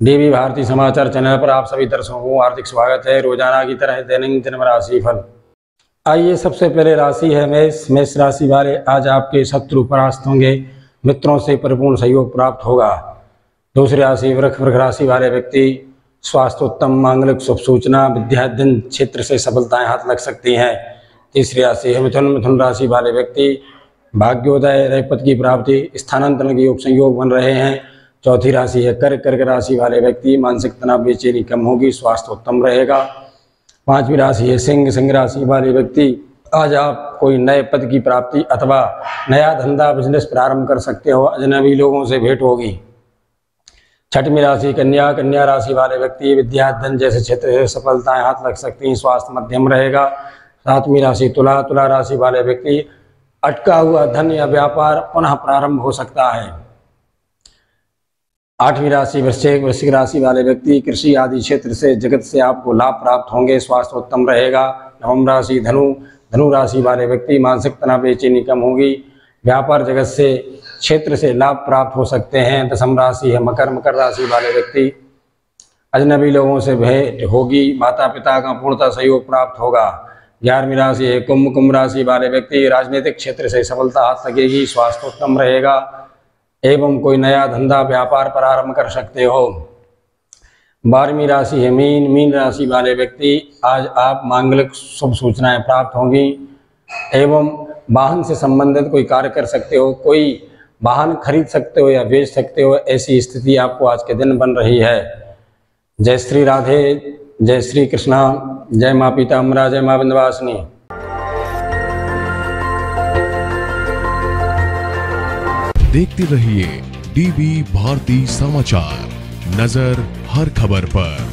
DV Bharti समाचार channel पर आप सभी दर्शकों को हार्दिक स्वागत है। रोजाना की तरह दैनिक जन्म राशि फल। आइए सबसे पहले राशि है मेष। मेष राशि वाले आज आपके शत्रु परास्त होंगे, मित्रों से परिपूर्ण सहयोग प्राप्त होगा। दूसरी राशि वृष। वृष राशि वाले व्यक्ति स्वास्थ्य उत्तम, मांगलिक शुभ सूचना, विद्याध्ययन क्षेत्र से सफलताएं हाथ लग सकती हैं। तीसरी राशि है मिथुन। मिथुन राशि वाले व्यक्ति भाग्योदय, रेपद की प्राप्ति, स्थानांतरण के योग संयोग बन रहे हैं। चौथी राशि है कर्क। कर्क राशि वाले व्यक्ति मानसिक तनाव, बेचैनी कम होगी, स्वास्थ्य उत्तम रहेगा। पांचवी राशि है सिंह। सिंह राशि वाले व्यक्ति आज आप कोई नए पद की प्राप्ति अथवा नया धंधा बिजनेस प्रारंभ कर सकते हो, अजनबी लोगों से भेंट होगी। छठवीं राशि कन्या। कन्या राशि वाले व्यक्ति विद्या, धन जैसे क्षेत्र से सफलताएं हाथ लग सकती हैं, स्वास्थ्य मध्यम रहेगा। सातवीं राशि तुला। तुला राशि वाले व्यक्ति अटका हुआ धन या व्यापार पुनः प्रारंभ हो सकता है। आठवीं राशि वृश्चिक। वृश्चिक राशि वाले व्यक्ति कृषि आदि क्षेत्र से जगत से आपको लाभ प्राप्त होंगे, स्वास्थ्य उत्तम रहेगा। नवम राशि धनु। धनु राशि वाले व्यक्ति मानसिक तनाव, बेचैनी कम होगी, व्यापार जगत से क्षेत्र से लाभ प्राप्त हो सकते हैं। दसम राशि है मकर। मकर राशि वाले व्यक्ति अजनबी लोगों से भेंट होगी, माता पिता का पूर्णतः सहयोग प्राप्त होगा। 11वीं राशि है कुंभ। कुंभ राशि वाले व्यक्ति राजनीतिक क्षेत्र से सफलता हाथ लगेगी, स्वास्थ्य उत्तम रहेगा एवं कोई नया धंधा व्यापार प्रारंभ कर सकते हो। 12वीं राशि है मीन। मीन राशि वाले व्यक्ति आज आप मांगलिक शुभ सूचनाएं प्राप्त होंगी एवं वाहन से संबंधित कोई कार्य कर सकते हो, कोई वाहन खरीद सकते हो या बेच सकते हो, ऐसी स्थिति आपको आज के दिन बन रही है। जय श्री राधे, जय श्री कृष्णा, जय माँ पीताम्बरा, जय माँ विंध्यवासिनी। देखते रहिए डीवी भारती समाचार, नजर हर खबर पर।